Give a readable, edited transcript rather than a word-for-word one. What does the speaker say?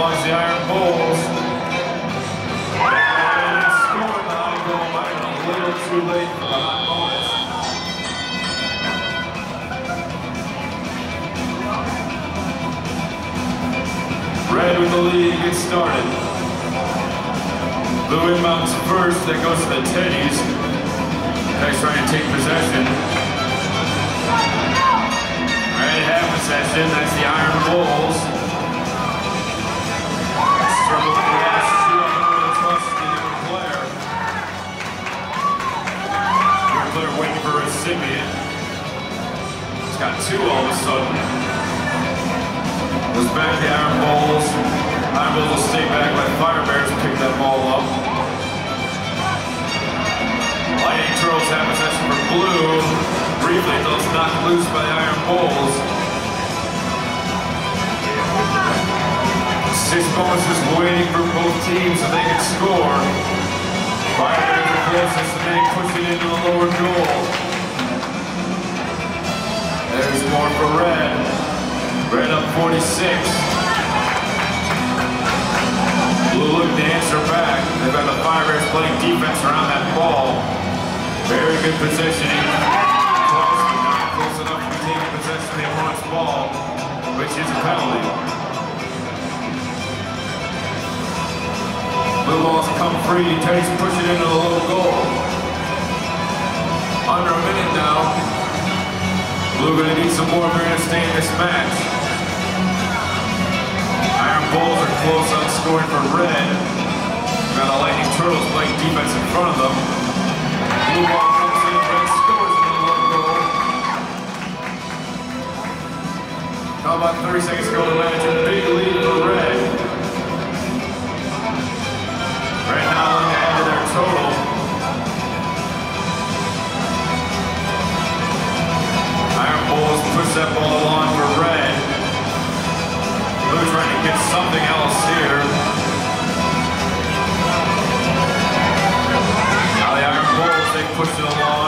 ball is the Iron Bulls. And it's scored the high goal line a little too late for the hot bonus. Red with the lead gets started. Blue inbounds first, that goes to the Teddies. Guys trying to take possession. Red half possession, that's the Iron Bulls. Struggle with the last two up over the trust to the player. Your player waiting for a recipient. He's got two all of a sudden. Goes back to the Iron Bulls. Iron Bulls will stay back, let Fire Bears pick that ball up. Lightning Turtles have possession for Blue. Briefly, though, it's knocked loose by the Iron Bulls. 6 bonuses waiting for both teams so they can score. Fire Bears are closest and they push it into the lower goal. There's more for Red. Red up 46. Blue look to answer back. They've got the Fire Bears playing defense around that ball. Very good positioning. Close, but not close enough to be taking possession of the opponent's ball, which is a penalty. Blue balls come free. Teddy's pushing into the low goal. Under a minute now. Blue gonna need some more if they're gonna stay in this match. Iron Bulls are close on scoring for Red. Got the Lightning Turtles playing defense in front of them. Blue ball comes in, Red scores in the low goal. Now about 30 seconds to go in the match, a big lead for Red. Red now looking ahead to their total. Iron Bulls push that ball along for Red. Blue trying to get something else here. Now the Iron Bulls, they push it along.